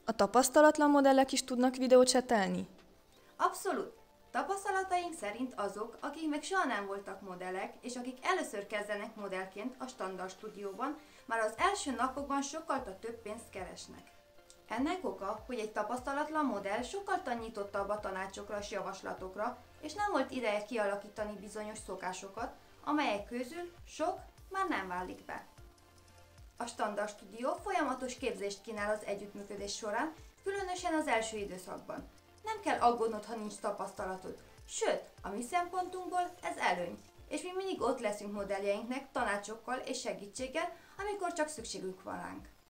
A tapasztalatlan modellek is tudnak videócsetelni? Abszolút! Tapasztalataink szerint azok, akik még soha nem voltak modellek, és akik először kezdenek modellként a standard stúdióban, már az első napokban sokkal több pénzt keresnek. Ennek oka, hogy egy tapasztalatlan modell sokkal nyitottabb a tanácsokra és javaslatokra, és nem volt ideje kialakítani bizonyos szokásokat, amelyek közül sok már nem válik be. A Standard Studio folyamatos képzést kínál az együttműködés során, különösen az első időszakban. Nem kell aggódnod, ha nincs tapasztalatod, sőt, a mi szempontunkból ez előny, és mi mindig ott leszünk modelljeinknek tanácsokkal és segítséggel, amikor csak szükségük van ránk.